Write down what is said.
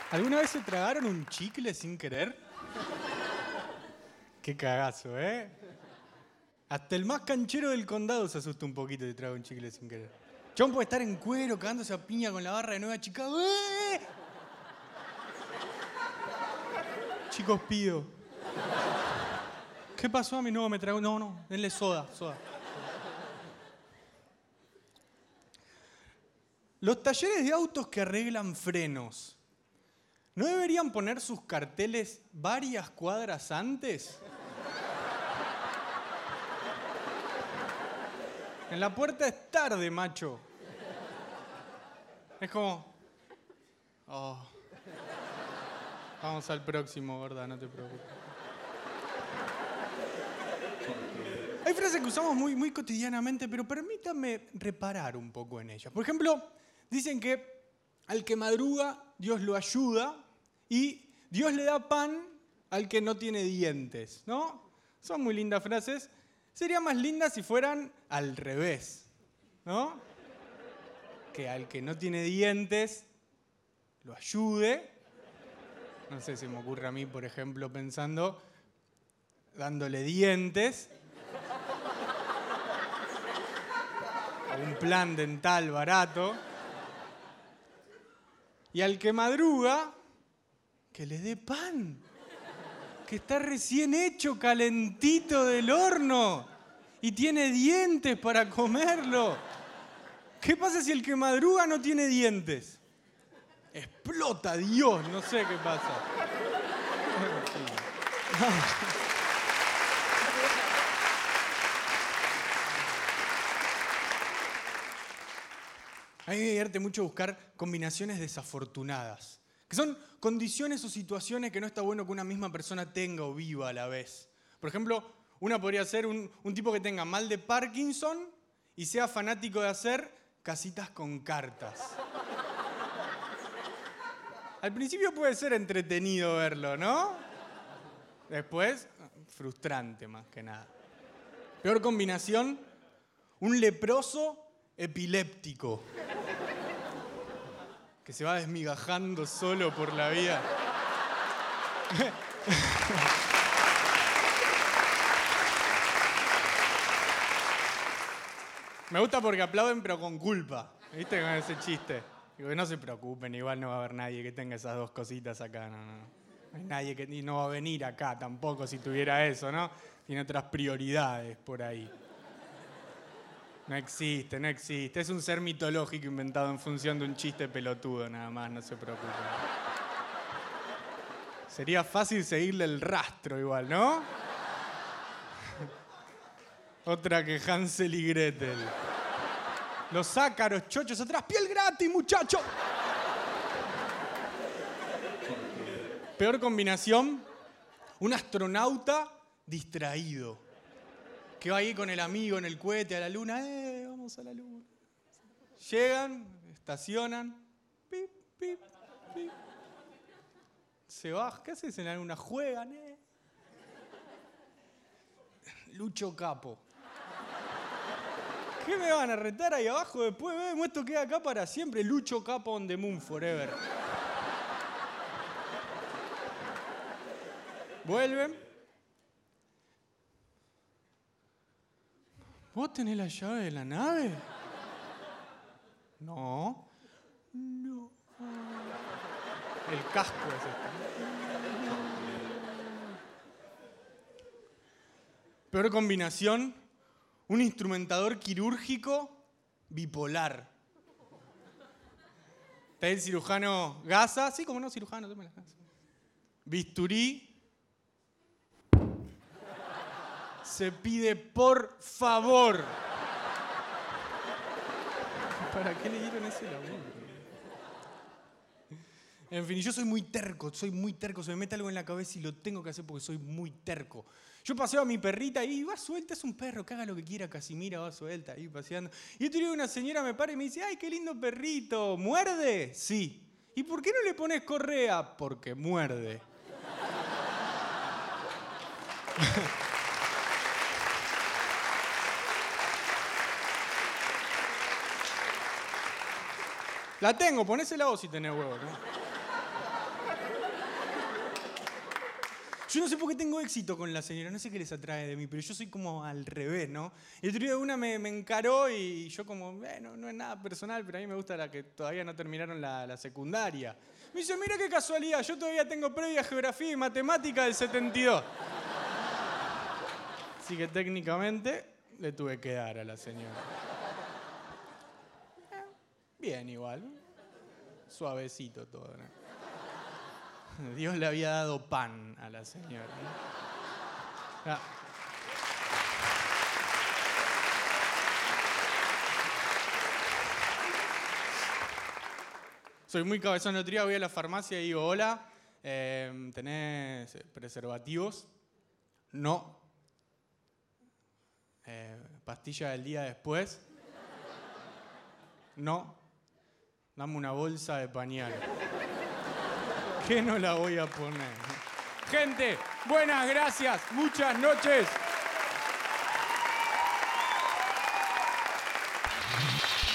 ¿Alguna vez se tragaron un chicle sin querer? Qué cagazo, ¿eh? Hasta el más canchero del condado se asusta un poquito de tragar un chicle sin querer. John puede estar en cuero, cagándose a piña con la barra de Nueva Chicago. ¡Eh! Chicos, pido. ¿Qué pasó a mí? No, me tragó. No, denle soda. Los talleres de autos que arreglan frenos, ¿no deberían poner sus carteles varias cuadras antes? En la puerta es tarde, macho. Es como... Oh. Vamos al próximo, gorda, no te preocupes. Hay frases que usamos muy cotidianamente, pero permítanme reparar un poco en ellas. Por ejemplo, dicen que al que madruga, Dios lo ayuda y Dios le da pan al que no tiene dientes, ¿no? Son muy lindas frases. Serían más lindas si fueran al revés, ¿no? Que al que no tiene dientes lo ayude. No sé, se me ocurre a mí, por ejemplo, pensando, dándole dientes a un plan dental barato. Y al que madruga, que le dé pan, que está recién hecho, calentito del horno, y tiene dientes para comerlo. ¿Qué pasa si el que madruga no tiene dientes? Explota Dios, no sé qué pasa. A mí me divierte mucho buscar combinaciones desafortunadas, que son condiciones o situaciones que no está bueno que una misma persona tenga o viva a la vez. Por ejemplo, una podría ser un tipo que tenga mal de Parkinson y sea fanático de hacer casitas con cartas. Al principio puede ser entretenido verlo, ¿no? Después, frustrante más que nada. Peor combinación, un leproso epiléptico que se va desmigajando solo por la vida. Me gusta porque aplauden pero con culpa, ¿viste? Con ese chiste. Digo, que no se preocupen, igual no va a haber nadie que tenga esas dos cositas acá, no. No hay nadie que no va a venir acá tampoco si tuviera eso, ¿no? Tiene otras prioridades por ahí. No existe. Es un ser mitológico inventado en función de un chiste pelotudo, nada más, no se preocupen. Sería fácil seguirle el rastro igual, ¿no? Otra que Hansel y Gretel. Los ácaros chochos atrás, piel gratis, muchacho. Peor combinación, un astronauta distraído. Que va ahí con el amigo en el cohete a la luna. Vamos a la luna. Llegan, estacionan. Pip, pip, pip. Se baja. ¿Qué haces en la luna? Juegan, Lucho Capo. ¿Qué me van a retar ahí abajo después? Esto queda acá para siempre. Lucho Capo on the moon forever. Vuelven. ¿Vos tenés la llave de la nave? No. El casco es este. Peor combinación, un instrumentador quirúrgico bipolar. Está el cirujano Gasa, sí, como no, cirujano, tome las gasas. Bisturí. Se pide por favor. ¿Para qué le dieron ese laburo? En fin, yo soy muy terco. Se me mete algo en la cabeza y lo tengo que hacer porque soy muy terco. Yo paseo a mi perrita y va suelta, es un perro, que haga lo que quiera, Casimira va suelta ahí paseando. Y otro día una señora me para y me dice, ¡ay, qué lindo perrito! ¿Muerde? Sí. ¿Y por qué no le pones correa? Porque muerde. La tengo, ponésela vos si tenés huevo, ¿no? Yo no sé por qué tengo éxito con la señora, no sé qué les atrae de mí, pero yo soy como al revés, ¿no? Y el otro día una me encaró y yo como, no es nada personal, pero a mí me gusta la que todavía no terminaron la secundaria. Me dice, mira qué casualidad, yo todavía tengo previa geografía y matemática del 72. Así que técnicamente le tuve que dar a la señora. Bien igual, suavecito todo, ¿no? Dios le había dado pan a la señora, ¿no? Ah. Soy muy cabezón. El otro día voy a la farmacia y digo, hola, ¿tenés preservativos? No. ¿Pastilla del día después? No. Dame una bolsa de pañal. ¿Qué no la voy a poner? Gente, buenas gracias. Muchas noches.